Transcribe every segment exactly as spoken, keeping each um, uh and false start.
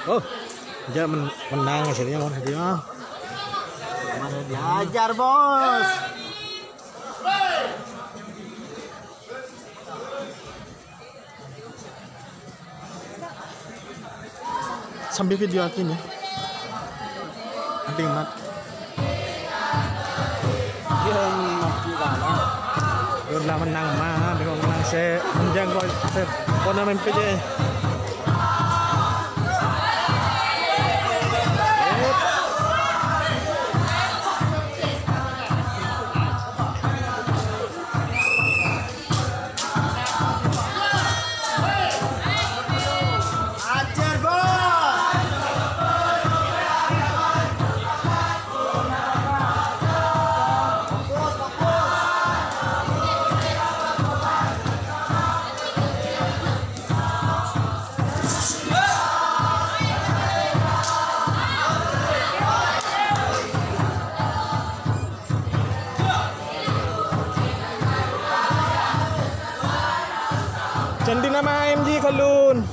Oh, dia men menang hasilnya mon dia. Diajar bos. Sambil video akin ya. Nanti mat. Dia mati kalah. Udah menang mah, dengan menang se menjang kok se turnamen P J. Candi nama M G Kolun.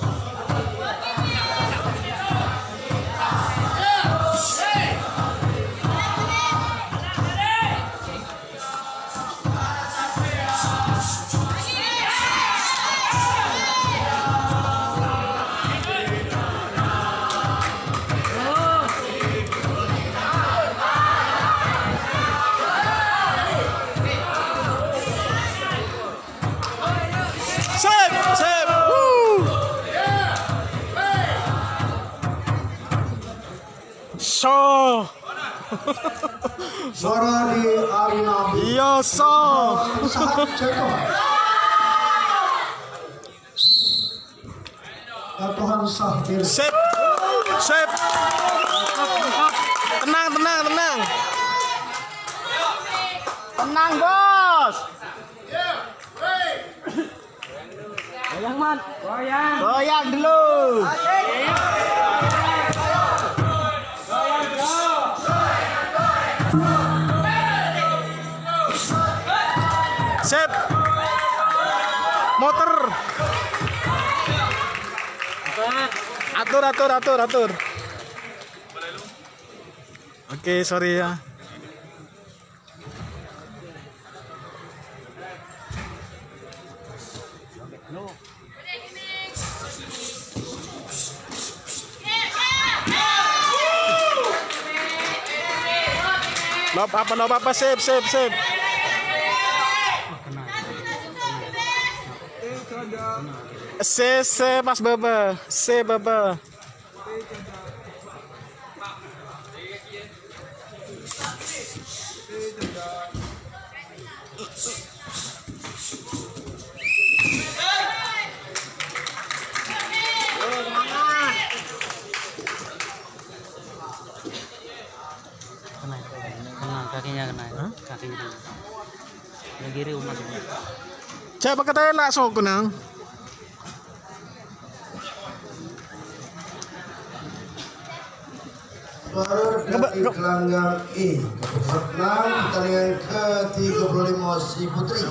So. Suara di arena. Iya so. Tuhan sah. Sip. Sip. Tenang, tenang, tenang. Tenang bos. Goyang man. Goyang. Goyang dulu. Sip. Motor. Atur, atur, atur, atur. Oke, sorry ya. No apa, no apa, sip, sip, sip. Se, se, Mas Baba, se, Baba. Kena, kakinya kena, huh? Kakinya. Yang kiri umat ini. Siapa katanya langsung kenang? Suara dari gelanggang E kepesertaan pertandingan ke tiga puluh lima si putri.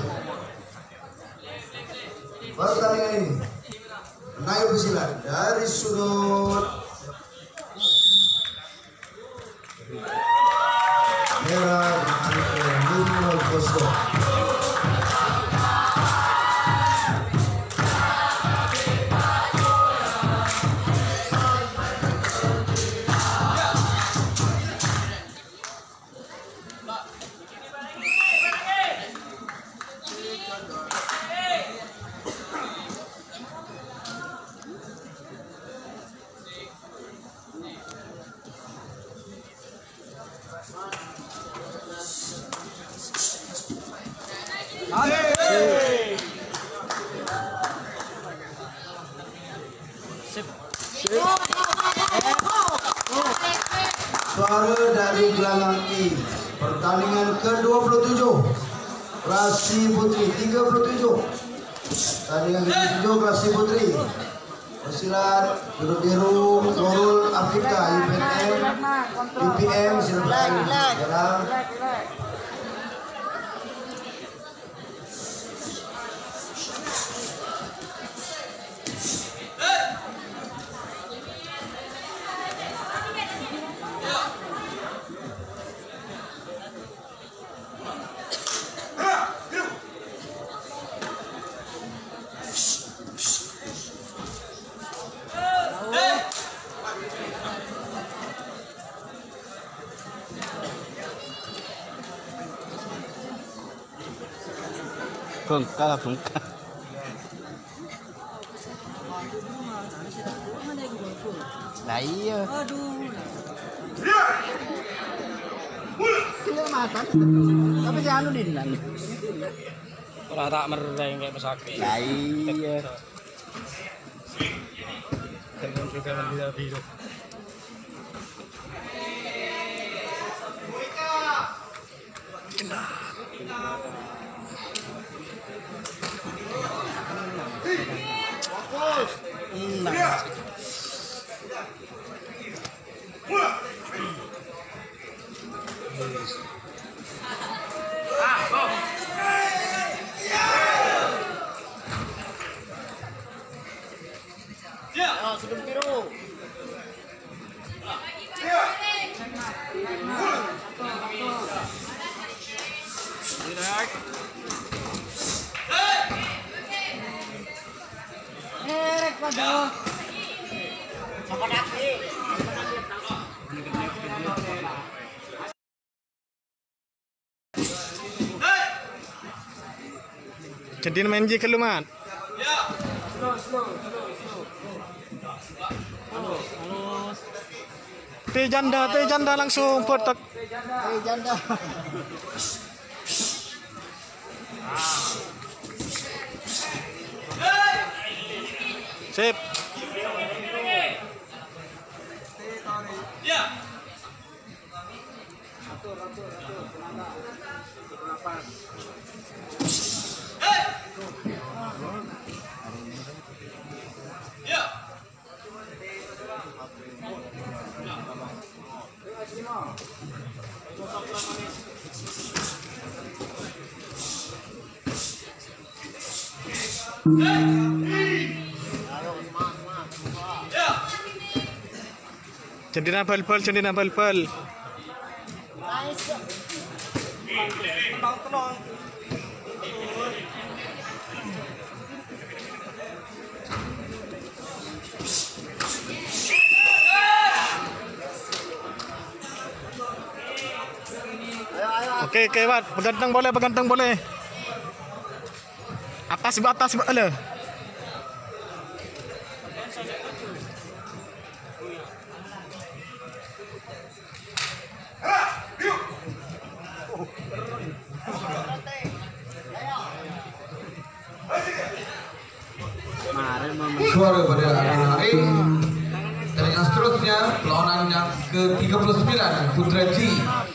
Pertandingan ini menaik pesilat dari sudut merah dengan lima kosong. Suara dari gelanggang E pertandingan ke dua puluh tujuh Rasi Putri tiga puluh tujuh pertandingan ke tujuh Rasi Putri pesilat duduk biru Nurul Afrika U P M U P M silakan sekarang. Bengkak, bengkak. Lah iya. Tapi jangan lu dinan. Ora tak mereng kayak pesake. Lah iya. Dengan juga tidak biru. Nah. Ya, sudah biru. Erek padahal. Siapa nanti? Jadi main J kalau mat. Ya. Slow, slow, slow, slow. Halo, halo. T janda, T janda langsung portak. T janda. Sip. Ya. Atur, atur, atur. Napas. Ya. Jadi na bal-bal, jadi na bal-bal. Okey, okey, Wat. Bergantang boleh, bergantang boleh. Atas, atas, ala. Suara pada anak A. Dan yang seterusnya perlawanan yang ke tiga puluh sembilan Putra G.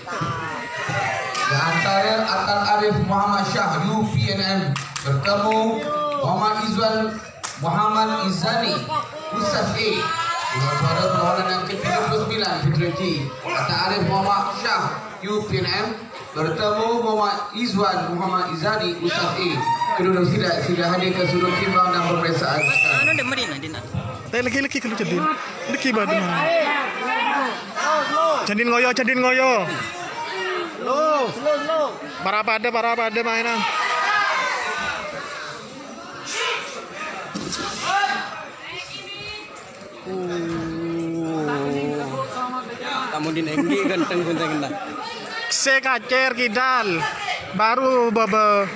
Di antara Atan Arif Muhammad Shah U P N M bertemu Muhammad Izwan Muhammad Izani Usaf A. Dengan suara perlawanan yang ke tiga puluh sembilan Putra G. Atan Arif Muhammad Shah U P N M bertemu Muhammad Izwan Muhammad Izani Usaf A. Kedua tidak sudah hadir ke sudut timbang dan peperiksaan. Ano dah mari na din na. Tay laki-laki kalau jadin. Laki ba din. Jadin ngoyo, jadin ngoyo. Slow, slow, slow. Para pada, para pada mainan. Kamu din enggi ganteng ganteng na. Se kacer kidal. Baru baba.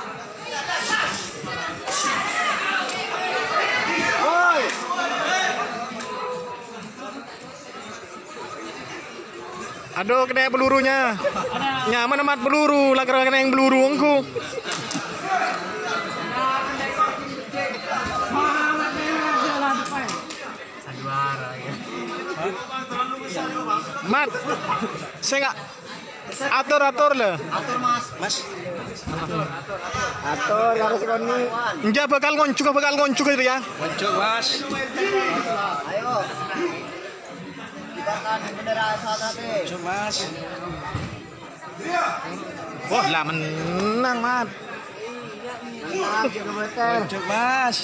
Aduh, kena pelurunya. Nyaman amat peluru, lah kena yang peluru engku. Mat, saya enggak atur atur le. Atur mas, mas. Atur harus koni. Enggak bakal ngoncuk, bakal ngoncuk itu ya. Ngoncuk mas. Ayo. Kita kan bendera sana teh. Ngoncuk mas. Wah, lah menang mat. Mantap juga betul. Ngoncuk mas.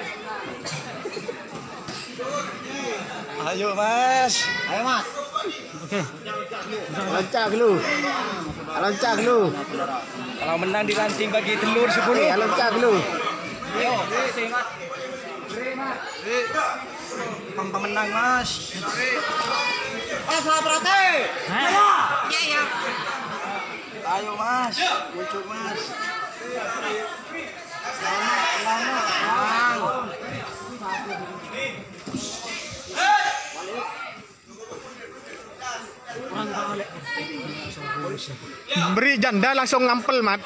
Ayo mas. Ayo mas. Oke. Loncak dulu. Loncak dulu. Kalau menang dilanting bagi telur sepuluh. Eh, loncak dulu. Ayo, Pem pemenang mas. Eh, salah berarti. Ayo. Iya ya. Ayo mas. Ngoncuk mas. Beri janda langsung ngampel, Mat.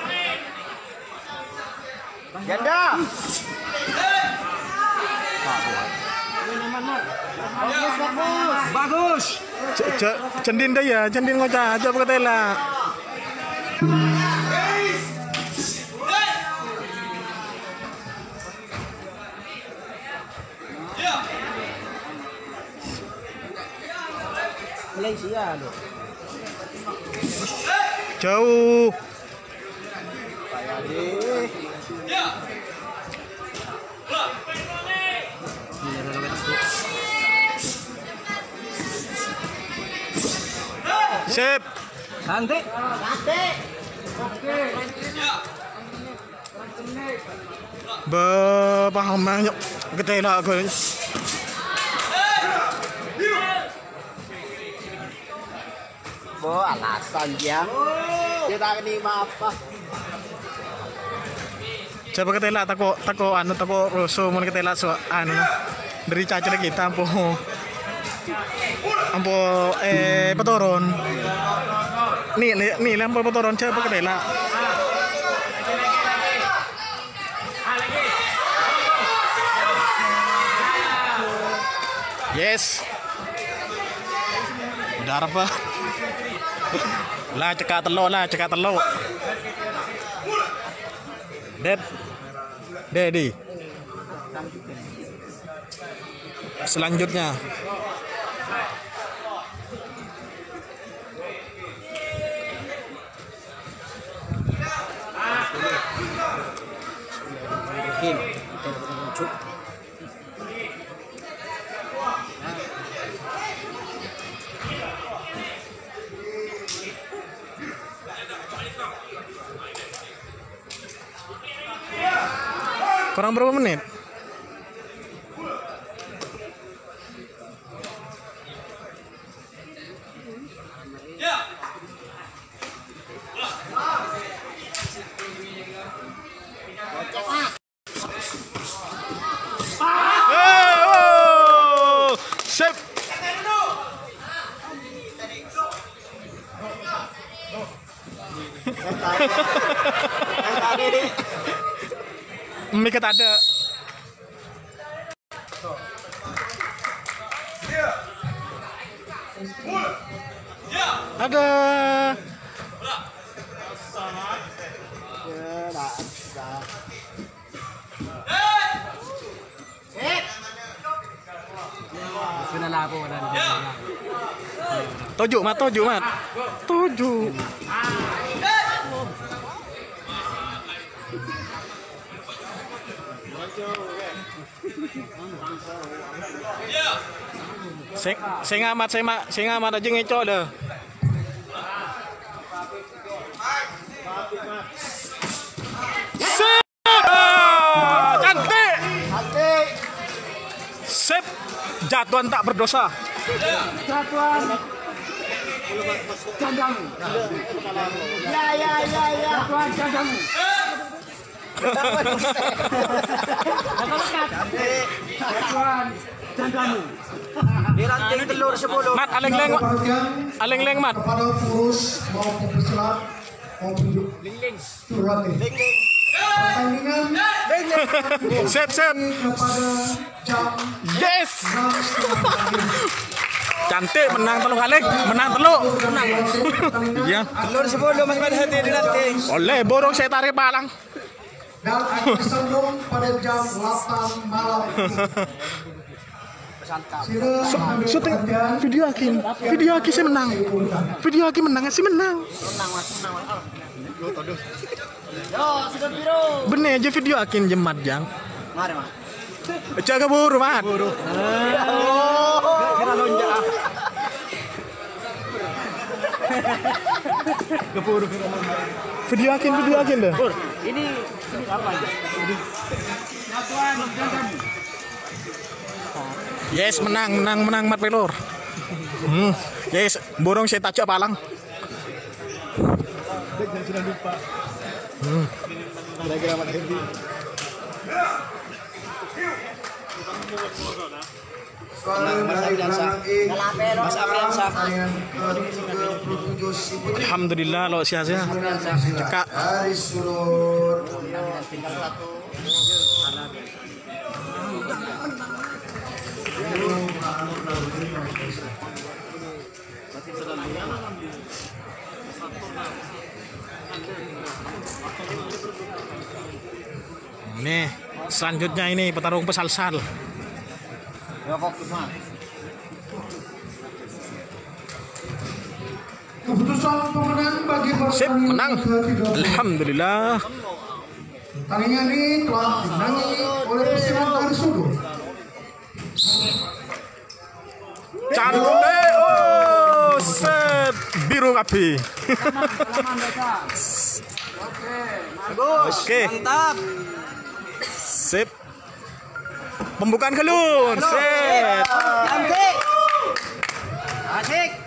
Janda. Bagus. C- c- Cendin dah ya, cendin ngocah, coba ketela. Malaysia loh. Jauh. Sip. Nanti. Ba paham banyak ketela aku. Bo alasan dia. Dia tak terima apa. Coba ketela tako tako anu tako rusuh mun ketela so anu dari caca kita ampo ampo eh petoron. Nih nih nih ampo petoron coba ketela. Yes. Udah apa? Lah cekak telur lah, cekak telur. Ded. Dedi. Selanjutnya. Kurang berapa menit? Oh, sip. Mie kata ada. Ada. Pinala ko wala na. Tujuh mat, tujuh mat. Tujuh. Sing sing amat sing mak sing amat aja ngecok dah. Sip. Cantik. Cantik. Sip. Jatuhan tak berdosa. Jatuhan. Jandamu. Ya ya ya ya. Jatuhan jandamu. Jatuhan jandamu. Diranting telur sepuluh. Mat aleng-leng. Aleng-leng mat. Kepada pengurus maupun pesilat maupun jurate. Pertandingan Sip sip. kepada jam Yes. enam setengah pagi. Cantik menang telur kali. Menang telur. Ya. Telur sepuluh Mas Madhati diranting. Oleh borong saya tarik palang. Dan akan disambung pada jam delapan malam. Sila ambil Syuting perhatian. video Hakim. Video Hakim saya menang. Video Hakim menang sih menang. Yo, sudah biru. Bener aja video Hakim jemat jang. Mari, Mas. Jaga buru mat. Oh. Kira lonjak. Keburu kira lonjak. Video Hakim video Hakim dah. Ini ini apa ini? Jatuhan jandamu. Yes menang menang menang mat pelur. Hmm. Yes borong saya tajak palang. Jangan sudah lupa. Hmm. Skor dari gelandang I. Mas Apriansa. Pertandingan ke tiga puluh tujuh si Putri. Alhamdulillah lo sia-sia. Cekak. Dari sudut Tinggal satu. Nih, selanjutnya ini petarung pesal-sal. Ya fokus mas. keputusan pemenang bagi Sip, pertandingan menang. ke tiga puluh. Alhamdulillah. Pertandingan ini telah dimenangi oleh Persiram dari sudut. Cantik. Oh, set biru api. Bagus. Oke. Mantap. Sip. Pembukaan gelun. Set. Cantik. Asik.